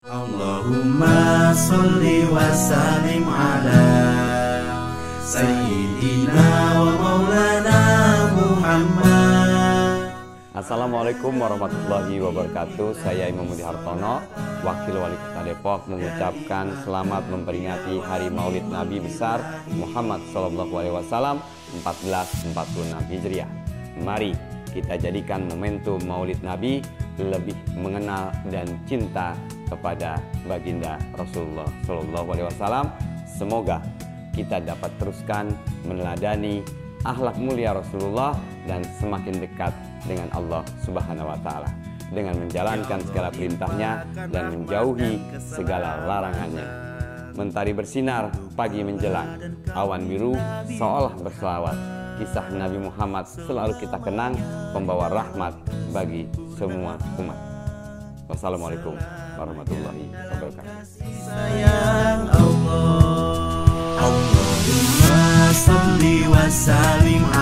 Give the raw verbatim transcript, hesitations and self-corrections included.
Allahumma sholli wa sallim ala Sayyidina wa maulana Muhammad. Assalamualaikum warahmatullahi wabarakatuh. Saya Imam Budi Hartono, Wakil Wali Kota Depok, mengucapkan selamat memperingati Hari Maulid Nabi Besar Muhammad Shallallahu Alaihi Wasallam seribu empat ratus empat puluh enam Hijriah. Mari kita jadikan momentum Maulid Nabi lebih mengenal dan cinta kepada baginda Rasulullah Shallallahu Alaihi Wasallam. Semoga kita dapat teruskan meneladani akhlak mulia Rasulullah dan semakin dekat dengan Allah Subhanahu wa Ta'ala dengan menjalankan segala perintahnya dan menjauhi segala larangannya. Mentari bersinar pagi menjelang, awan biru seolah berselawat. Kisah Nabi Muhammad selalu kita kenang, pembawa rahmat bagi semua umat. Wassalamualaikum warahmatullahi wabarakatuh. Sayang Allah, Allahumma sholli wa sallim